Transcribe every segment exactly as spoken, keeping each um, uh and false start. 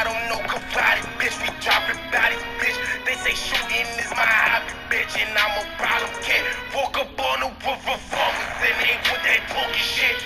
I don't know karate, bitch. We dropping bodies, bitch. They say shooting is my hobby, bitch, and I'm a problem kid. Walk up on the roof of revolvers and ain't with that talking shit.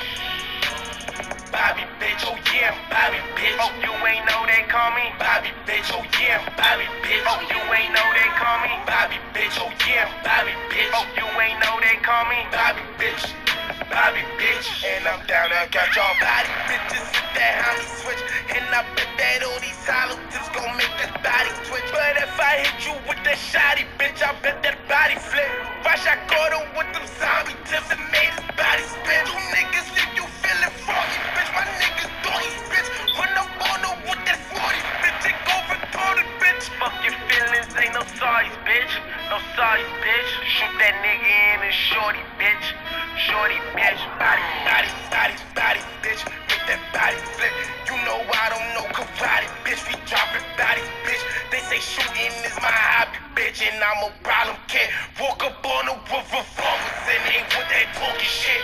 Bobby, bitch, oh yeah, Bobby, bitch. Oh, you ain't know they call me Bobby, bitch, oh yeah, Bobby, bitch. Oh, you ain't know they call me Bobby, bitch, oh yeah, Bobby, bitch. Oh, you ain't know they call me Bobby, bitch, Bobby, bitch. And I'm down there, got y'all body bitches with that homie switch. And I bet that all these hollow tips gon' make this body twitch. But if I hit you with that shotty, bitch, I bet that body flip. Watch, I caught him with them zombie tips and made his body spin. You niggas, if you feelin' froggy, bitch, my niggas doggies, bitch. Run up on her with that forty, bitch, take over retarded, bitch. Fuck your feelings, ain't no sorries, bitch. No sorries, bitch. Shoot that nigga in and shorty, bitch. Shorty, bitch. Body, body, body, body, bitch. Make that body flip. You know I don't know karate, bitch. We dropping bodies, bitch. They say shooting is my hobby, bitch, and I'm a problem kid. Walk up on the roof of revolvers and ain't with that talking shit.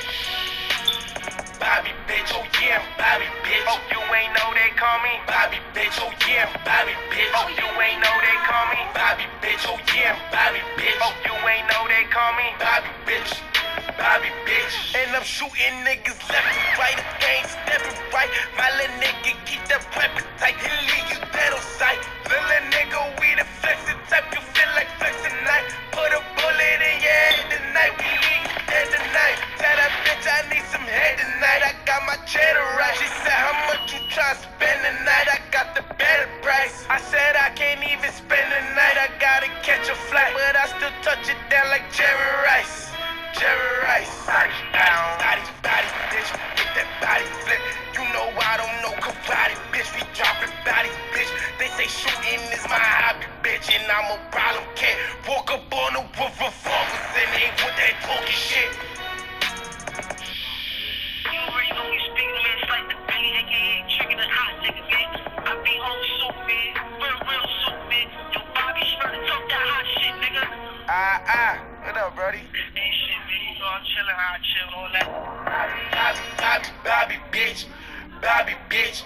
Bobby, bitch, oh yeah, Bobby, bitch. Oh, you ain't know they call me Bobby, bitch, oh yeah, Bobby, bitch. Oh, you ain't know they call me Bobby, bitch, oh yeah, Bobby, bitch. Oh, you ain't know they call me Bobby, bitch, Bobby, bitch. And I'm shooting niggas left and right, they ain't stepping right. My little nigga keep that weapon tight, he'll leave you dead on sight. Little nigga, we the flexing type, you feel like flexing night. Put a bullet in your head tonight, we leave you dead tonight. Tell that bitch I need some head tonight, I got my cheddar right. She said how much you try to spend tonight, I got the better price. I said I can't even spend the night, I gotta catch a flight. But I still touch it down like Jerry Rice. Jerry Rice. Body down, body, body, bitch. Make that body flip. You know I don't know karate, bitch. We dropping bodies, bitch. They say shooting is my hobby, bitch, and I'm a problem kid. Walk up on the roof of revolvers and ain't with that talking shit. You already know we speaking, man. It's like the Billy, aka tricking the hot nigga, man. I be on soup, man. Real, real soup, man. Yo, Bobby, you better talk that hot shit, nigga. Ah, ah. What up, brody? Ain't shit, man. You know I'm chilling, how I chill, all that. Bobby, Bobby, Bobby, bitch. Bobby, bitch.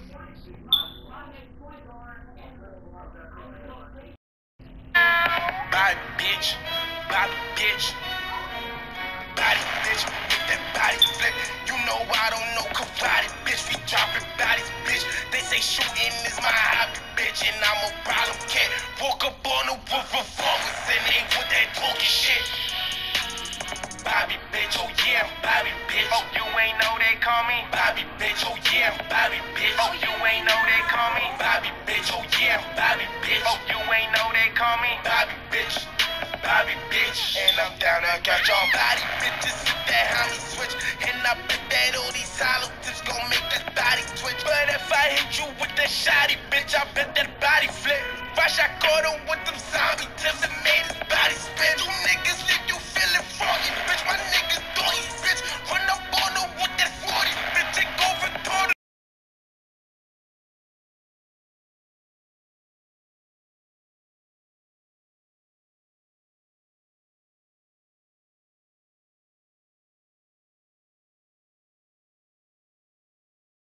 Bobby, bitch. Bobby, bitch. Body, bitch. Make that body flip. You know I don't know karate, bitch. We dropping bodies, bitch. They say shooting is my hobby, bitch, and I'm a problem kid. Walk up on the roof of revolvers and ain't with that talking shit. Bobby, bitch, oh yeah, Bobby, bitch. Oh, you ain't know they call me Bobby, bitch, oh yeah, Bobby, bitch. Oh, you ain't know they call me Bobby, bitch, oh yeah, Bobby, bitch. Oh, you ain't know they call me Bobby, bitch, Bobby, bitch. And I'm down there, got y'all body bitches with that homie switch. And I bet that all these hollow tips gon' make this body twitch. But if I hit you with that shotty, bitch, I bet that body flip. Watch, I caught him with them zombie tips and made his body spin. You niggas, if you feelin' froggy, bitch, my niggas doggies, bitch. Run